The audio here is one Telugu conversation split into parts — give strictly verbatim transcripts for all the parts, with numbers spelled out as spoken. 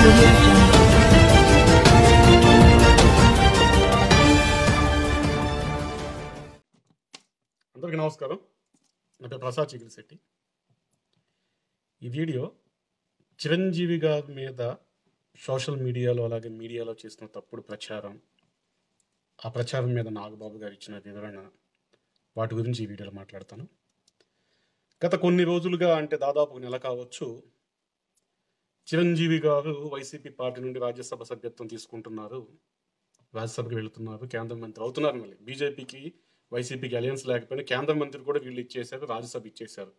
audio jungle. అందరికీ నమస్కారం. నా పేరు ప్రసాద్ చిగిరిశెట్టి. ఈ వీడియో చిరంజీవి గారి మీద సోషల్ మీడియాలో అలాగే మీడియాలో చేస్తున్న తప్పుడు ప్రచారం, ఆ ప్రచారం మీద నాగబాబు గారు ఇచ్చిన వివరణ, వాటి గురించి ఈ వీడియోలో మాట్లాడతాను. గత కొన్ని రోజులుగా, అంటే దాదాపు నెల కావచ్చు, చిరంజీవి గారు వైసీపీ పార్టీ నుండి రాజ్యసభ సభ్యత్వం తీసుకుంటున్నారు, రాజ్యసభకి వెళుతున్నారు, కేంద్ర మంత్రి అవుతున్నారు. మళ్ళీ బీజేపీకి వైసీపీకి అలయన్స్ లేకపోయినా కేంద్ర మంత్రి కూడా వీళ్ళు ఇచ్చేశారు, రాజ్యసభ ఇచ్చేశారు.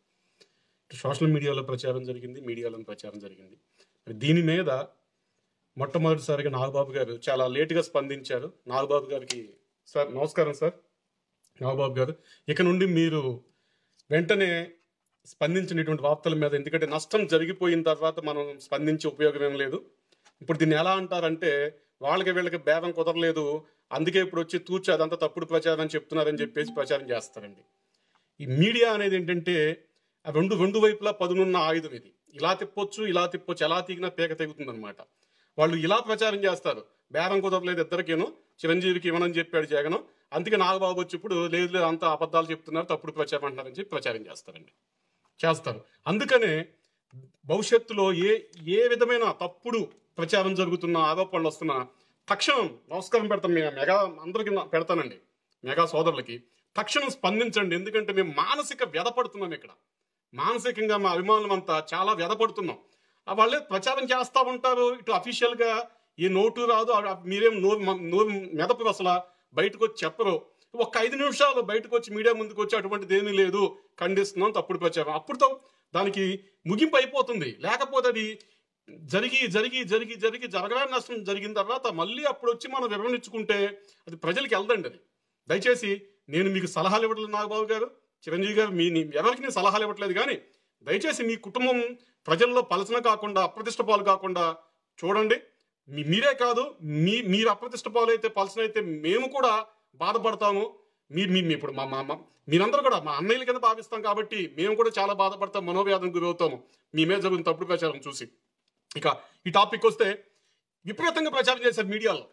సోషల్ మీడియాలో ప్రచారం జరిగింది, మీడియాలో ప్రచారం జరిగింది. మరి దీని మీద మొట్టమొదటిసారిగా నాగబాబు గారు చాలా లేటుగా స్పందించారు. నాగబాబు గారికి సార్ నమస్కారం. సార్ నాగబాబు గారు, ఇక నుండి మీరు వెంటనే స్పందించినటువంటి వార్తల మీద, ఎందుకంటే నష్టం జరిగిపోయిన తర్వాత మనం స్పందించే ఉపయోగం ఏం లేదు. ఇప్పుడు దీన్ని ఎలా అంటారంటే, వాళ్ళకి వీళ్ళకి భేదం కుదరలేదు, అందుకే ఇప్పుడు వచ్చి తూర్చి అదంతా తప్పుడు ప్రచారం చెప్తున్నారని చెప్పేసి ప్రచారం చేస్తారండి. ఈ మీడియా అనేది ఏంటంటే రెండు రెండు వైపులా పదునున్న ఆయుధం. ఇది ఇలా తిప్పొచ్చు, ఇలా తిప్పొచ్చు, ఎలా తీగినా పేక తెగుతుంది అనమాట. వాళ్ళు ఇలా ప్రచారం చేస్తారు, బేరం కుదరలేదు ఇద్దరికేను, చిరంజీవికి ఇవ్వనని చెప్పాడు జగన్, అందుకే నాగబాబు వచ్చి ఇప్పుడు లేదు లేదు అంతా అబద్ధాలు చెప్తున్నారు, తప్పుడు ప్రచారం అంటున్నారని చెప్పి ప్రచారం చేస్తారండి, చేస్తారు. అందుకనే భవిష్యత్తులో ఏ ఏ విధమైన తప్పుడు ప్రచారం జరుగుతున్న, ఆరోపణలు వస్తున్నా తక్షణం నమస్కారం పెడతాం. మేము మెగా అందరికీ పెడతానండి, మెగా సోదరులకి తక్షణం స్పందించండి. ఎందుకంటే మేము మానసిక వ్యధపడుతున్నాం, ఇక్కడ మానసికంగా మా అభిమానులం అంతా చాలా వ్యధపడుతున్నాం. వాళ్ళే ప్రచారం చేస్తూ ఉంటారు, ఇటు అఫీషియల్గా ఏ నోటు రాదు, మీరేం నోరు నోరు మెదపు అసలు బయటకు వచ్చి చెప్పరు. ఒక ఐదు నిమిషాలు బయటకు వచ్చి మీడియా ముందుకు వచ్చి అటువంటిది ఏమీ లేదు, ఖండిస్తున్నాం, తప్పుడు ప్రచారం, అప్పుడుతో దానికి ముగింపు అయిపోతుంది. లేకపోతే అది జరిగి జరిగి జరిగి జరిగి జరగడానికి నష్టం జరిగిన తర్వాత మళ్ళీ అప్పుడు వచ్చి మనం వివరణించుకుంటే అది ప్రజలకి వెళ్దండి. అది దయచేసి నేను మీకు సలహాలు ఇవ్వట్లేదు నాగబాబు గారు, చిరంజీవి గారు, మీ ఎవరికి నేను సలహాలు ఇవ్వట్లేదు, కానీ దయచేసి మీ కుటుంబం ప్రజల్లో పలచన కాకుండా, అప్రతిష్ట పాలు కాకుండా చూడండి. మీ మీరే కాదు, మీ మీరు అప్రతిష్ట పాలు అయితే, పలచన అయితే మేము కూడా బాధపడతాము. మీరు మీ ఇప్పుడు మా మా మీరందరూ కూడా మా అన్నయ్యల కింద భావిస్తాం కాబట్టి మేము కూడా చాలా బాధపడతాం, మనోవ్యాధం గురవుతాము మీ మీద జరుగుతున్న తప్పుడు ప్రచారం చూసి. ఇక ఈ టాపిక్ వస్తే, విపరీతంగా ప్రచారం చేశారు మీడియాలో,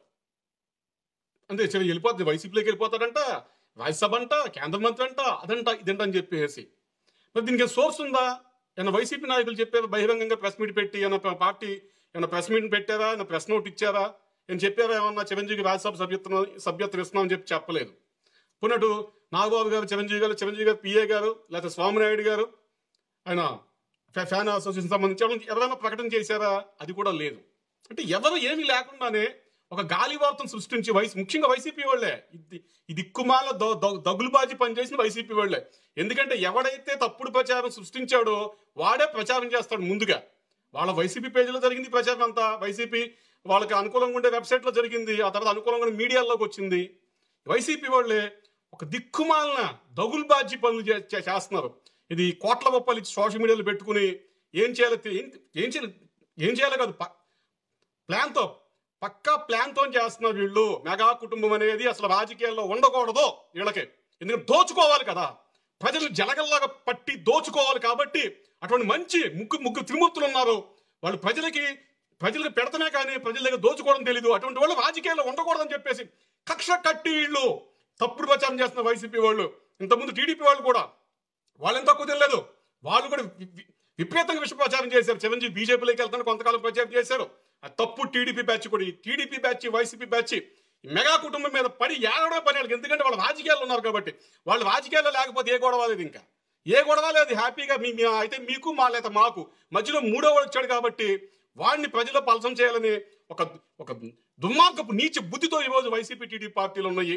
అంటే వెళ్ళిపోతుంది, వైసీపీలోకి వెళ్ళిపోతాడంట, రాజ్యసభ అంట, కేంద్ర మంత్రి అంట, అదంట ఇదంట అని చెప్పేసి. మరి దీనికి సోర్స్ ఉందా? ఏమైనా వైసీపీ నాయకులు చెప్పారు బహిరంగంగా ప్రెస్ మీట్ పెట్టి, ఏమైనా పార్టీ ఏమైనా ప్రెస్ మీట్ పెట్టారా, ఏమైనా ప్రెస్ నోట్ ఇచ్చారా, ఏం చెప్పారా, ఏమన్నా చిరంజీవి రాజ్యసభ సభ్యత్వం సభ్యత్వం ఇస్తున్నామని చెప్పి చెప్పలేదు. పునటు నాగబాబు గారు, చిరంజీవి గారు, చిరంజీవి గారు పిఏ గారు, లేకపోతే స్వామినాయుడు గారు, ఆయన ఫ్యాన్ అసోసియేషన్ సంబంధించి ఎవరైనా ప్రకటన చేశారా? అది కూడా లేదు. అంటే ఎవరు ఏమీ లేకుండానే ఒక గాలి వార్తను సృష్టించి, వైసీ ముఖ్యంగా వైసీపీ వాళ్ళే, ఇది ఈ దిక్కుమాల దగులుబాజీ పనిచేసిన వైసీపీ వాళ్ళే. ఎందుకంటే ఎవడైతే తప్పుడు ప్రచారం సృష్టించాడో వాడే ప్రచారం చేస్తాడు ముందుగా. వాళ్ళ వైసీపీ పేజీలో జరిగింది ప్రచారం అంతా, వైసీపీ వాళ్ళకి అనుకూలంగా ఉండే వెబ్సైట్లో జరిగింది, ఆ తర్వాత అనుకూలంగా మీడియాలోకి వచ్చింది. వైసీపీ వాళ్ళే ఒక దిక్కుమాలిన దగులుబాజీ పనులు చేస్తున్నారు. ఇది కోట్ల గొప్పలు ఇచ్చి సోషల్ మీడియాలో పెట్టుకుని ఏం చేయాలి ఏం చేయాలి ఏం చేయాలి కాదు, ప్లాన్తో, పక్కా ప్లాన్తో చేస్తున్నారు వీళ్ళు. మెగా కుటుంబం అనేది అసలు రాజకీయాల్లో ఉండకూడదు వీళ్ళకి, ఎందుకంటే దోచుకోవాలి కదా, ప్రజలు జలగల్లాగా పట్టి దోచుకోవాలి. కాబట్టి అటువంటి మంచి ముగ్గురు ముగ్గురు త్రిమూర్తులు ఉన్నారు, వాళ్ళు ప్రజలకి ప్రజలకు పెడతమే కానీ ప్రజల దగ్గర దోచుకోవడం తెలీదు. అటువంటి వాళ్ళు రాజకీయాల్లో ఉండకూడదని చెప్పేసి కక్ష కట్టి వీళ్ళు తప్పుడు ప్రచారం చేస్తున్న వైసీపీ వాళ్ళు. ఇంతకుముందు టీడీపీ వాళ్ళు కూడా వాళ్ళేం తక్కువ తెలియలేదు, వాళ్ళు కూడా విపరీతంగా విష ప్రచారం చేశారు. చిరంజీవి బీజేపీలోకి వెళ్తాను కొంతకాలం ప్రచారం చేశారు, అది తప్పు. టీడీపీ బ్యాచ్ కూడా, ఈ TDP batch, YCP batch mega కుటుంబం మీద పడి ఏడవడం పని వాళ్ళకి, ఎందుకంటే వాళ్ళు రాజకీయాల్లో ఉన్నారు కాబట్టి. వాళ్ళు రాజకీయాల్లో లేకపోతే ఏ గొడవ లేదు, ఇంకా ఏ గొడవ లేదు, హ్యాపీగా మీ అయితే మీకు మా లేదా మాకు మధ్యలో మూడో వాడు వచ్చాడు కాబట్టి వాడిని ప్రజల్లో పలసం చేయాలని ఒక ఒక దుర్మార్గపు నీచ బుద్ధితో ఈరోజు వైసీపీ టీడీపీ పార్టీలు ఉన్నాయి,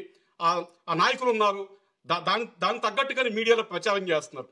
ఆ నాయకులు ఉన్నారు. దా దాని దానికి తగ్గట్టుగానే మీడియాలో ప్రచారం చేస్తున్నారు.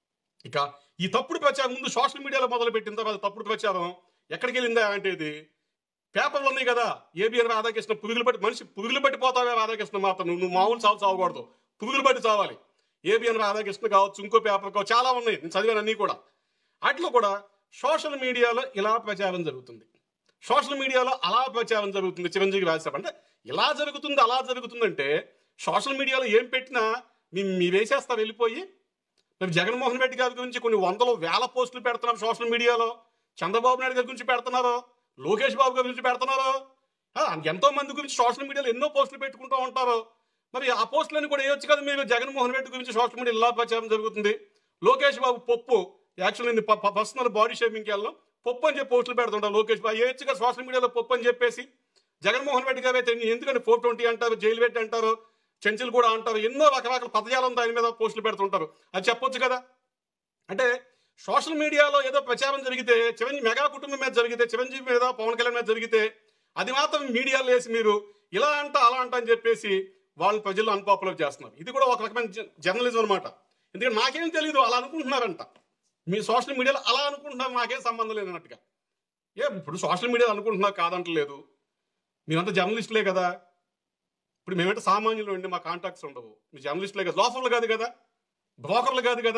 ఇక ఈ తప్పుడు ప్రచారం ముందు సోషల్ మీడియాలో మొదలు పెట్టిన తర్వాత తప్పుడు ప్రచారం ఎక్కడికి వెళ్ళిందా అంటే, ఇది పేపర్లు ఉన్నాయి కదా, ఏబిఎన్ రాధాకృష్ణ పురుగులు పట్టి, మనిషి పురుగులు పట్టిపోతావే రాధాకృష్ణ మాత్రం, నువ్వు నువ్వు మామూలు చావు చావకూడదు, పురుగులు పట్టి చావాలి. ఏబిఎన్ రాధాకృష్ణ కావచ్చు, ఇంకో పేపర్ కావచ్చు, చాలా ఉన్నాయి, నేను చదివాను అన్నీ కూడా. వాటిలో కూడా సోషల్ మీడియాలో ఇలా ప్రచారం జరుగుతుంది, సోషల్ మీడియాలో అలా ప్రచారం జరుగుతుంది. చిరంజీవి రాజ్యసభ అంటే ఇలా జరుగుతుంది, అలా జరుగుతుందంటే సోషల్ మీడియాలో ఏం పెట్టినా మీ మీ వేసేస్తారు వెళ్ళిపోయి. మరి జగన్మోహన్ రెడ్డి గారి గురించి కొన్ని వందల వేల పోస్టులు పెడుతున్నారు సోషల్ మీడియాలో, చంద్రబాబు నాయుడు గారి గురించి పెడుతున్నారు, లోకేష్ బాబు గారి గురించి పెడుతున్నారు. ఎంతో మంది గురించి సోషల్ మీడియాలో ఎన్నో పోస్టులు పెట్టుకుంటూ ఉంటారు. మరి ఆ పోస్టులన్నీ కూడా వేయొచ్చు కదా. మీరు జగన్మోహన్ రెడ్డి గురించి సోషల్ మీడియా ఇలా ప్రచారం జరుగుతుంది. లోకేష్ బాబు పప్పు, యాక్చువల్లీ నేను పర్సనల్ బాడీ షేమింగ్కి వెళ్ళాం, పప్పు అని చెప్పి పోస్టులు పెడుతుంటారు. లోకేష్ బాబు వేయొచ్చు కదా సోషల్ మీడియాలో పప్పు అని చెప్పేసి. జగన్మోహన్ రెడ్డి గారు అయితే ఎందుకంటే ఫోర్ ట్వంటీ అంటారు, జైలు పెట్టి అంటారు, చెంచులు కూడా అంటారు, ఎన్నో రకరకాల పదజాలంతో ఆయన మీద పోస్టులు పెడుతుంటారు. అది చెప్పొచ్చు కదా. అంటే సోషల్ మీడియాలో ఏదో ప్రచారం జరిగితే, చిరంజీవి మెగా కుటుంబం మీద జరిగితే, చిరంజీవి మీద, పవన్ కళ్యాణ్ మీద జరిగితే అది మాత్రం మీడియాలో వేసి మీరు ఇలా అంట అలా అంట అని చెప్పేసి వాళ్ళు ప్రజలు అన్పాపులర్ చేస్తున్నారు. ఇది కూడా ఒక రకమైన జర్నలిజం అనమాట. ఎందుకంటే నాకేం తెలియదు అలా అనుకుంటున్నారంట. మీ సోషల్ మీడియాలో అలా అనుకుంటున్నారు, నాకేం సంబంధం లేదన్నట్టుగా. ఏ ఇప్పుడు సోషల్ మీడియాలో అనుకుంటున్నారు కాదంటలేదు, మీరంతా జర్నలిస్టులే కదా. ఇప్పుడు మేమంటే సామాన్యులు అండి, మా కాంటాక్ట్స్ ఉండవు. మీ జర్నలిస్టులే కదా, లోఫర్లు కాదు కదా, బ్రోకర్లు కాదు కదా.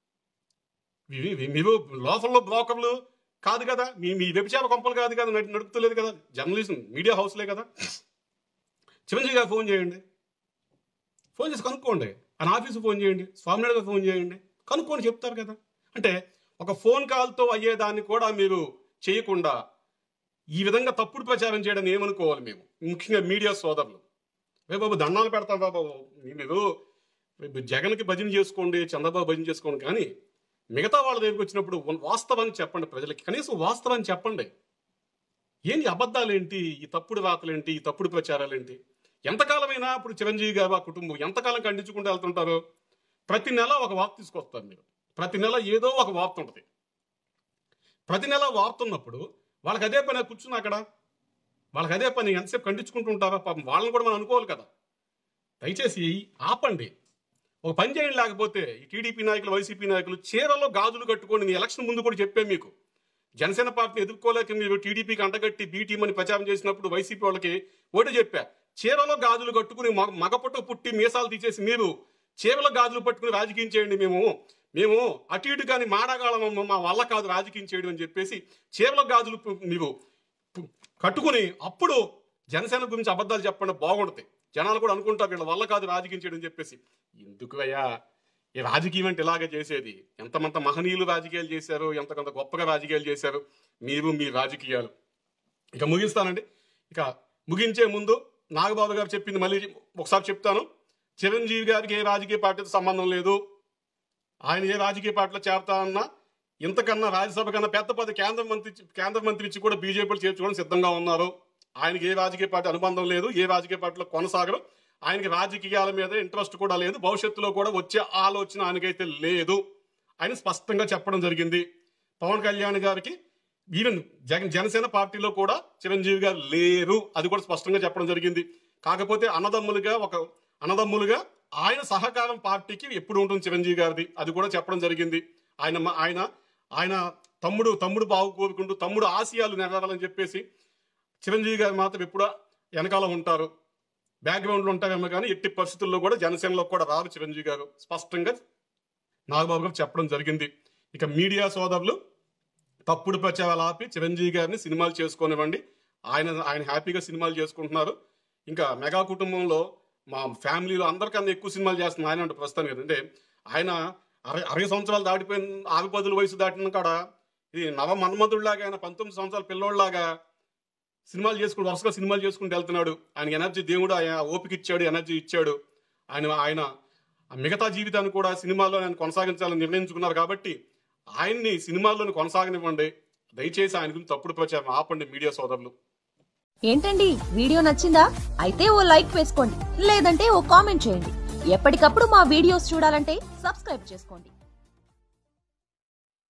మీరు లోఫర్లు బ్రోకర్లు కాదు కదా, మీ మీ వ్యభిచార కొంపలు కాదు కదా, నడుపుతలేదు కదా. జర్నలిజం మీడియా హౌస్లే కదా. చిరంజీవి గారు ఫోన్ చేయండి, ఫోన్ చేసి కనుక్కోండి. ఆయన ఆఫీసు ఫోన్ చేయండి, స్వామినాయుడు గారు ఫోన్ చేయండి, కనుక్కొని చెప్తారు కదా. అంటే ఒక ఫోన్ కాల్తో అయ్యేదాన్ని కూడా మీరు చేయకుండా ఈ విధంగా తప్పుడు ప్రచారం చేయడం ఏమనుకోవాలి మేము, ముఖ్యంగా మీడియా సోదరులు. రే బాబు దండాలు పెడతాం బాబు, మీరు జగన్కి భజన చేసుకోండి, చంద్రబాబు భజన చేసుకోండి, కానీ మిగతా వాళ్ళ దగ్గరికి వచ్చినప్పుడు వాస్తవాన్ని చెప్పండి ప్రజలకి. కనీసం వాస్తవాన్ని చెప్పండి. ఏంటి అబద్ధాలు ఏంటి, ఈ తప్పుడు వార్తలు ఏంటి, ఈ తప్పుడు ప్రచారాలు ఏంటి? ఎంతకాలమైనా ఇప్పుడు చిరంజీవి గారు ఆ కుటుంబం ఎంతకాలం ఖండించుకుంటూ వెళ్తుంటారు. ప్రతి నెల ఒక వార్త తీసుకొస్తారు మీరు, ప్రతి నెల ఏదో ఒక వార్త ఉంటుంది. ప్రతి నెల వార్త ఉన్నప్పుడు వాళ్ళకి అదే పని కూర్చుని అక్కడ, వాళ్ళకి అదే పని ఎంతసేపు ఖండించుకుంటూ ఉంటారా? పాపం వాళ్ళని కూడా మనం అనుకోవాలి కదా. దయచేసి ఆపండి, ఒక పని చేయండి. లేకపోతే ఈ టీడీపీ నాయకులు, వైసీపీ నాయకులు చీరలో గాజులు కట్టుకొని, నేను ఎలక్షన్ ముందు కూడా చెప్పాను మీకు, జనసేన పార్టీని ఎదుర్కోలేక మీరు టీడీపీకి అంటగట్టి బీటీం అని ప్రచారం చేసినప్పుడు వైసీపీ వాళ్ళకి ఓటు చెప్పా, చీరలో గాజులు కట్టుకుని మగపుట్ట పుట్టి మీసాలు తీసేసి మీరు చీరలో గాజులు పట్టుకుని రాజకీయం చేయండి, మేము మేము అటు ఇటు కానీ మాడగాళం మా వల్ల కాదు రాజకీయం చేయడం అని చెప్పేసి చీరలో గాజులు మీరు కట్టుకుని అప్పుడు జనసేన గురించి అబద్ధాలు చెప్పండి, బాగుంటుంది. జనాలు కూడా అనుకుంటారు వీళ్ళ వల్ల కాదు రాజకీయం చేయడం అని చెప్పేసి. ఎందుకు అయ్యా ఈ రాజకీయం అంటే ఇలాగే చేసేది? ఎంతమంత మహనీయులు రాజకీయాలు చేశారు, ఎంతకంత గొప్పగా రాజకీయాలు చేశారు మీరు, మీ రాజకీయాలు. ఇక ముగిస్తానండి. ఇక ముగించే ముందు నాగబాబు గారు చెప్పింది మళ్ళీ ఒకసారి చెప్తాను. చిరంజీవి గారికి ఏ రాజకీయ పార్టీతో సంబంధం లేదు. ఆయన ఏ రాజకీయ పార్టీలో చేరతానన్నా ఇంతకన్నా రాజ్యసభ కన్నా పెద్ద పది కేంద్ర మంత్రి కేంద్ర మంత్రి ఇచ్చి కూడా బీజేపీలో చేర్చుకోవడం సిద్ధంగా ఉన్నారు. ఆయనకి ఏ రాజకీయ పార్టీ అనుబంధం లేదు, ఏ రాజకీయ పార్టీలో కొనసాగరు. ఆయనకి రాజకీయాల మీద ఇంట్రెస్ట్ కూడా లేదు, భవిష్యత్తులో కూడా వచ్చే ఆలోచన ఆయనకైతే లేదు. ఆయన స్పష్టంగా చెప్పడం జరిగింది. పవన్ కళ్యాణ్ గారికి ఈవెన్ జగన్ జనసేన పార్టీలో కూడా చిరంజీవి గారు లేరు, అది కూడా స్పష్టంగా చెప్పడం జరిగింది. కాకపోతే అన్నదమ్ములుగా ఒక అన్నదమ్ములుగా ఆయన సహకారం పార్టీకి ఎప్పుడు ఉంటుంది చిరంజీవి గారిది, అది కూడా చెప్పడం జరిగింది. ఆయన ఆయన ఆయన తమ్ముడు తమ్ముడు బాగు కోరుకుంటూ తమ్ముడు ఆశయాలు నెరవేరాలని చెప్పేసి చిరంజీవి గారు మాత్రం ఎప్పుడూ వెనకాల ఉంటారు, బ్యాక్గ్రౌండ్లో ఉంటారేమో కానీ ఎట్టి పరిస్థితుల్లో కూడా జనసేనలో కూడా రారు చిరంజీవి గారు, స్పష్టంగా నాగబాబు గారు చెప్పడం జరిగింది. ఇక మీడియా సోదరులు తప్పుడు ప్రచారాలు ఆపి చిరంజీవి గారిని సినిమాలు చేసుకోనివ్వండి. ఆయన ఆయన హ్యాపీగా సినిమాలు చేసుకుంటున్నారు. ఇంకా మెగా కుటుంబంలో మా ఫ్యామిలీలో అందరికన్నా ఎక్కువ సినిమాలు చేస్తున్నారు ఆయన అంటే ప్రస్తుతానికి. అంటే ఆయన అరవై అరవై సంవత్సరాలు దాటిపోయిన ఆరు పదుల వయసు దాటిన కాడ ఇది నవ మన్మధుడిలాగా ఆయన పంతొమ్మిది సంవత్సరాల పిల్లోడిలాగా సినిమాలు చేసుకుంటూ వరుసగా సినిమాలు చేసుకుంటూ వెళ్తున్నాడు. ఆయనకి ఎనర్జీ దేవుడు ఆయన ఓపిక ఇచ్చాడు, ఎనర్జీ ఇచ్చాడు. ఆయన ఆయన మిగతా జీవితాన్ని కూడా సినిమాల్లో ఆయన కొనసాగించాలని నిర్ణయించుకున్నారు. కాబట్టి ఆయన్ని సినిమాల్లోని కొనసాగనివ్వండి. దయచేసి ఆయన గురించి తప్పుడు ప్రచారం ఆపండి మీడియా సోదరులు. ఏంటండి వీడియో నచ్చిందా? అయితే ఓ లైక్ వేసుకోండి, లేదంటే ఓ కామెంట్ చేయండి. ఎప్పటికప్పుడు మా వీడియోస్ చూడాలంటే సబ్స్క్రైబ్ చేసుకోండి.